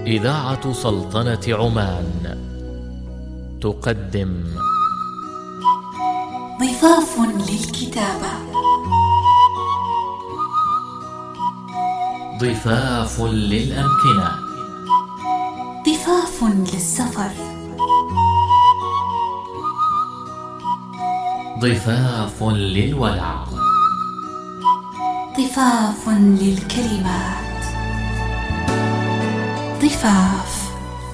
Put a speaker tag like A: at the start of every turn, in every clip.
A: إذاعة سلطنة عمان تقدم
B: ضفاف للكتابة،
A: ضفاف للأمكنة،
B: ضفاف للسفر،
A: ضفاف للولع،
B: ضفاف للكلمات، ضفاف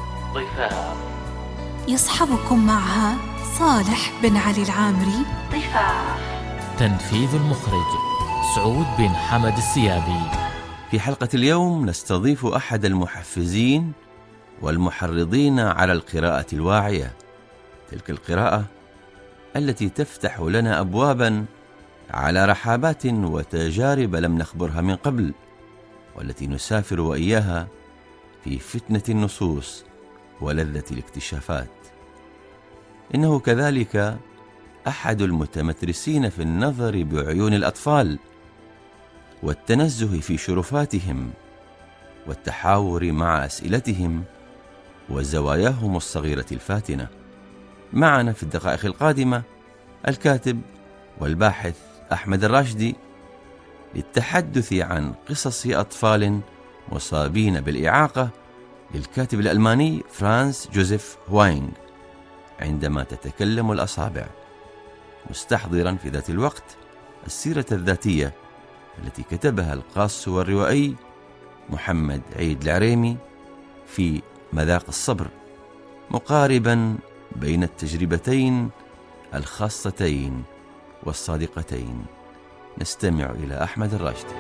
B: يصحبكم معها صالح بن علي العامري. ضفاف.
A: تنفيذ المخرج سعود بن حمد السيابي.
C: في حلقة اليوم نستضيف أحد المحفزين والمحرضين على القراءة الواعية، تلك القراءة التي تفتح لنا أبوابا على رحابات وتجارب لم نخبرها من قبل، والتي نسافر وإياها في فتنة النصوص ولذة الاكتشافات. إنه كذلك أحد المتمترسين في النظر بعيون الأطفال والتنزه في شرفاتهم والتحاور مع أسئلتهم وزواياهم الصغيرة الفاتنة. معنا في الدقائق القادمة الكاتب والباحث أحمد الراشدي للتحدث عن قصص أطفال مصابين بالإعاقة للكاتب الألماني فرانس جوزيف هواينغ، عندما تتكلم الأصابع، مستحضرا في ذات الوقت السيرة الذاتية التي كتبها القاص والروائي محمد عيد العريمي في مذاق الصبر، مقاربا بين التجربتين الخاصتين والصادقتين. نستمع إلى أحمد الراشدي.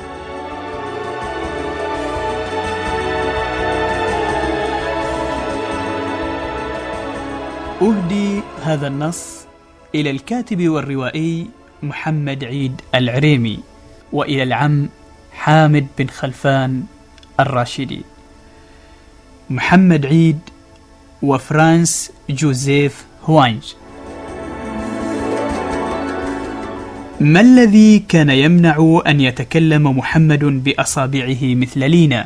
D: أهدي هذا النص إلى الكاتب والروائي محمد عيد العريمي، وإلى العم حامد بن خلفان الراشدي. محمد عيد وفرانس جوزيف هواينغ. ما الذي كان يمنع أن يتكلم محمد بأصابعه مثل لينا،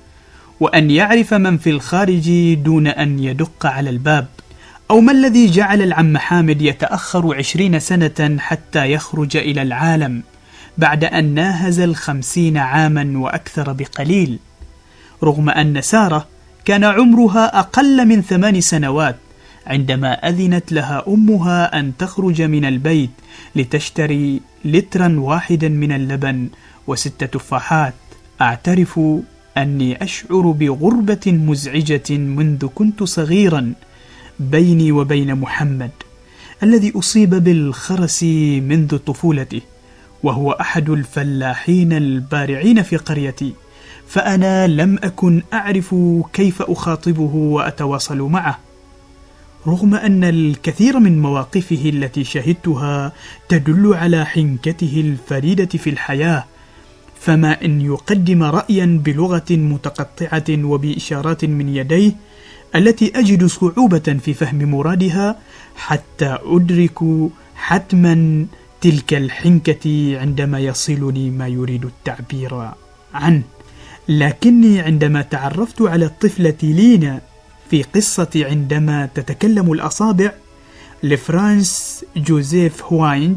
D: وأن يعرف من في الخارج دون أن يدق على الباب؟ أو ما الذي جعل العم حامد يتأخر 20 سنة حتى يخرج إلى العالم بعد أن ناهز 50 عاما وأكثر بقليل، رغم أن سارة كان عمرها أقل من 8 سنوات عندما أذنت لها أمها أن تخرج من البيت لتشتري لترا واحدا من اللبن و6 تفاحات. أعترف أني أشعر بغربة مزعجة منذ كنت صغيرا بيني وبين محمد الذي أصيب بالخرس منذ طفولته، وهو أحد الفلاحين البارعين في قريتي، فأنا لم أكن أعرف كيف أخاطبه وأتواصل معه، رغم أن الكثير من مواقفه التي شهدتها تدل على حنكته الفريدة في الحياة. فما أن يقدم رأيا بلغة متقطعة وبإشارات من يديه التي أجد صعوبة في فهم مرادها حتى أدرك حتما تلك الحنكة عندما يصلني ما يريد التعبير عنه. لكني عندما تعرفت على الطفلة لينا في قصة عندما تتكلم الأصابع لفرانس جوزيف هواينغ،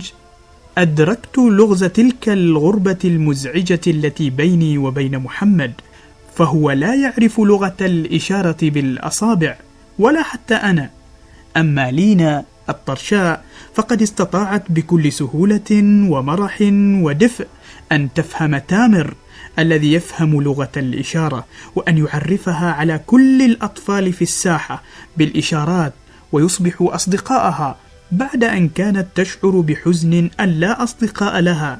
D: أدركت لغز تلك الغربة المزعجة التي بيني وبين محمد، فهو لا يعرف لغة الإشارة بالأصابع ولا حتى أنا. أما لينا الطرشاء فقد استطاعت بكل سهولة ومرح ودفء أن تفهم تامر الذي يفهم لغة الإشارة، وأن يعرفها على كل الأطفال في الساحة بالإشارات ويصبحوا أصدقائها، بعد أن كانت تشعر بحزن أن لا أصدقاء لها.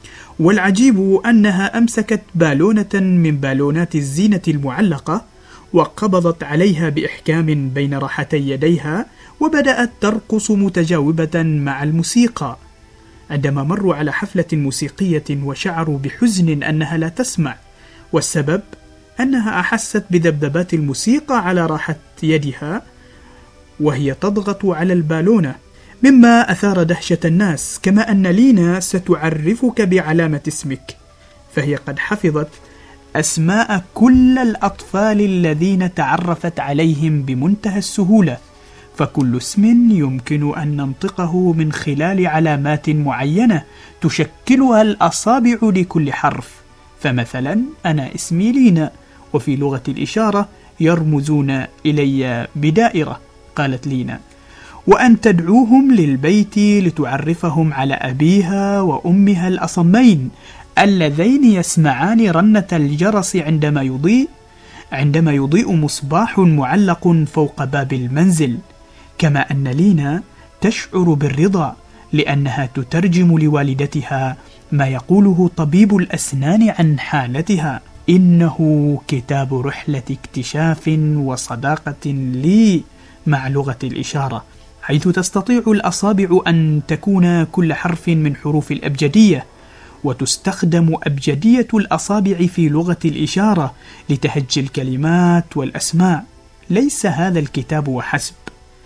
D: والعجيب أنها أمسكت بالونة من بالونات الزينة المعلقة وقبضت عليها بإحكام بين راحتي يديها، وبدأت ترقص متجاوبة مع الموسيقى. عندما مروا على حفلة موسيقية وشعروا بحزن أنها لا تسمع، والسبب أنها أحست بذبذبات الموسيقى على راحة يدها وهي تضغط على البالونة، مما أثار دهشة الناس. كما أن لينا ستعرفك بعلامة اسمك، فهي قد حفظت أسماء كل الأطفال الذين تعرفت عليهم بمنتهى السهولة، فكل اسم يمكن أن ننطقه من خلال علامات معينة تشكلها الأصابع لكل حرف. فمثلا أنا اسمي لينا، وفي لغة الإشارة يرمزون إلي بدائرة، قالت لينا. وأن تدعوهم للبيت لتعرفهم على أبيها وأمها الأصمين اللذين يسمعان رنة الجرس عندما يضيء مصباح معلق فوق باب المنزل. كما أن لينا تشعر بالرضا لأنها تترجم لوالدتها ما يقوله طبيب الأسنان عن حالتها: إنه كتاب رحلة اكتشاف وصداقة لي مع لغة الإشارة، حيث تستطيع الأصابع أن تكون كل حرف من حروف الأبجدية، وتستخدم أبجدية الأصابع في لغة الإشارة لتهجي الكلمات والأسماء. ليس هذا الكتاب وحسب،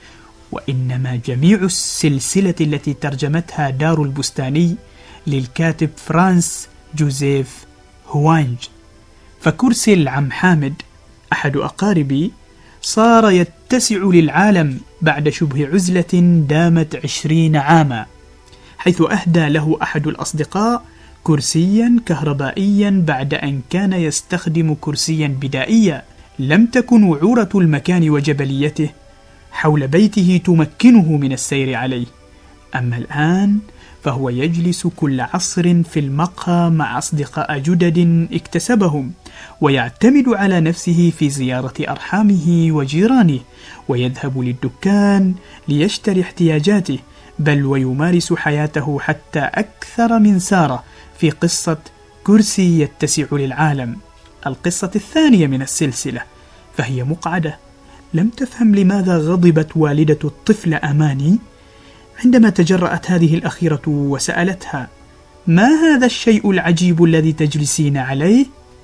D: وإنما جميع السلسلة التي ترجمتها دار البستاني للكاتب فرانس جوزيف هوانج. فكرسي العم حامد أحد أقاربي صار يتسع للعالم بعد شبه عزلة دامت 20 عاما، حيث أهدى له أحد الأصدقاء كرسيا كهربائيا بعد أن كان يستخدم كرسيا بدائيا. لم تكن وعورة المكان وجبليته حول بيته تمكنه من السير عليه، أما الآن فهو يجلس كل عصر في المقهى مع أصدقاء جدد اكتسبهم، ويعتمد على نفسه في زيارة أرحامه وجيرانه، ويذهب للدكان ليشتري احتياجاته، بل ويمارس حياته حتى أكثر من سارة في قصة كرسي يتسع للعالم، القصة الثانية من السلسلة. فهي مقعدة لم تفهم لماذا غضبت والدة الطفل أماني عندما تجرأت هذه الأخيرة وسألتها: ما هذا الشيء العجيب الذي تجلسين عليه؟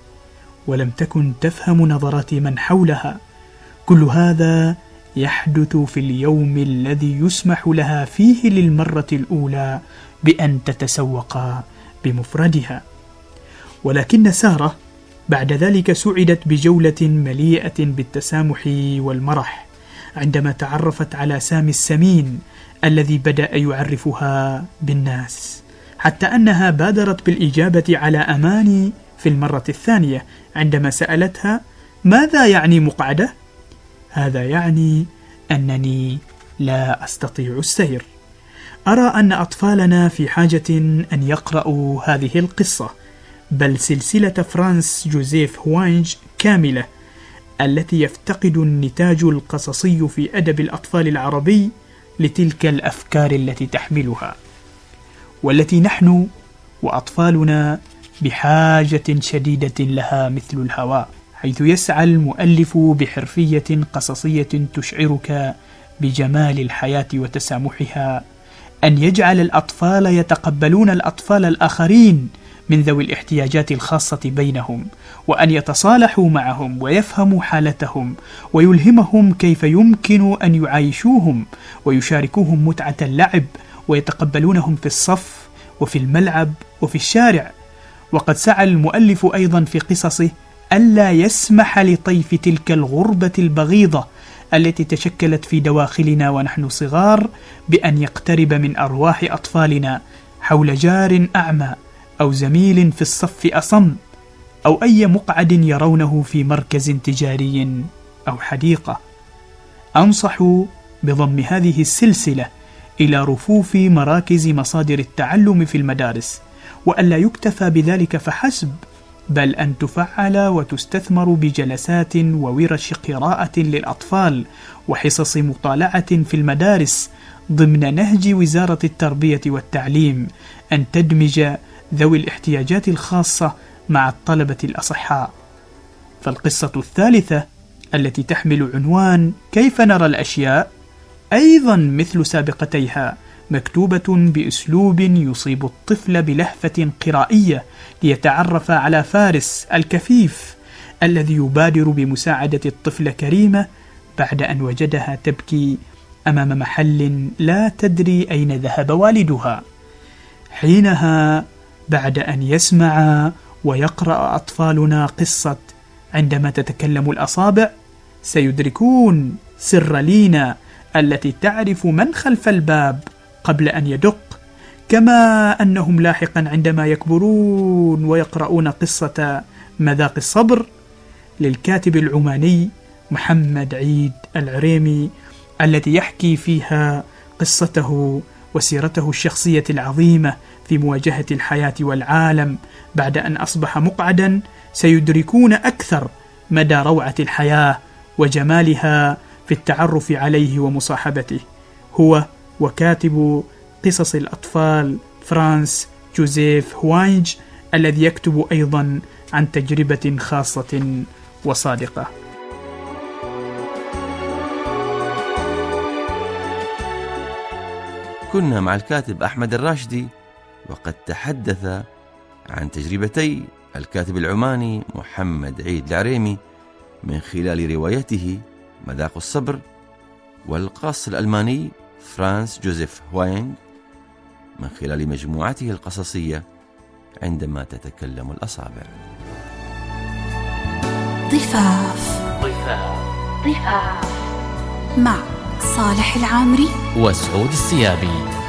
D: ولم تكن تفهم نظرات من حولها. كل هذا يحدث في اليوم الذي يسمح لها فيه للمرة الأولى بأن تتسوق بمفردها. ولكن سارة بعد ذلك سعدت بجولة مليئة بالتسامح والمرح عندما تعرفت على سامي السمين الذي بدأ يعرفها بالناس، حتى أنها بادرت بالإجابة على أماني في المرة الثانية عندما سألتها: ماذا يعني مقعدة؟ هذا يعني أنني لا أستطيع السير. أرى أن أطفالنا في حاجة أن يقرأوا هذه القصة، بل سلسلة فرانس جوزيف هوانج كاملة، التي يفتقد النتاج القصصي في أدب الأطفال العربي لتلك الأفكار التي تحملها، والتي نحن وأطفالنا بحاجة شديدة لها مثل الهواء، حيث يسعى المؤلف بحرفية قصصية تشعرك بجمال الحياة وتسامحها أن يجعل الأطفال يتقبلون الأطفال الآخرين من ذوي الاحتياجات الخاصة بينهم، وأن يتصالحوا معهم ويفهموا حالتهم، ويلهمهم كيف يمكن أن يعايشوهم ويشاركوهم متعة اللعب، ويتقبلونهم في الصف وفي الملعب وفي الشارع. وقد سعى المؤلف أيضا في قصصه ألا يسمح لطيف تلك الغربة البغيضة التي تشكلت في دواخلنا ونحن صغار بأن يقترب من أرواح أطفالنا حول جار أعمى أو زميل في الصف أصم أو أي مقعد يرونه في مركز تجاري أو حديقة. أنصح بضم هذه السلسلة إلى رفوف مراكز مصادر التعلم في المدارس، وألا يكتفى بذلك فحسب، بل أن تفعل وتستثمر بجلسات وورش قراءة للأطفال وحصص مطالعة في المدارس ضمن نهج وزارة التربية والتعليم، أن تدمج ذوي الاحتياجات الخاصة مع الطلبة الأصحاء. فالقصة الثالثة التي تحمل عنوان كيف نرى الأشياء أيضا مثل سابقتيها مكتوبة بأسلوب يصيب الطفل بلهفة قرائية ليتعرف على فارس الكفيف الذي يبادر بمساعدة الطفل كريمة بعد أن وجدها تبكي أمام محل لا تدري أين ذهب والدها. حينها بعد أن يسمع ويقرأ أطفالنا قصة عندما تتكلم الأصابع سيدركون سر لينا التي تعرف من خلف الباب قبل أن يدق، كما أنهم لاحقا عندما يكبرون ويقرؤون قصة مذاق الصبر للكاتب العماني محمد عيد العريمي التي يحكي فيها قصته وسيرته الشخصية العظيمة في مواجهة الحياة والعالم بعد أن أصبح مقعدا، سيدركون أكثر مدى روعة الحياة وجمالها في التعرف عليه ومصاحبته، هو وكاتب قصص الأطفال فرانس جوزيف هواينج الذي يكتب أيضا عن تجربة خاصة وصادقة.
C: كنا مع الكاتب أحمد الراشدي وقد تحدث عن تجربتي الكاتب العماني محمد عيد العريمي من خلال روايته مذاق الصبر، والقاص الألماني فرانس جوزيف هواينج من خلال مجموعته القصصية عندما تتكلم الأصابع.
B: ضفاف مع صالح العامري
A: وسعود السيابي.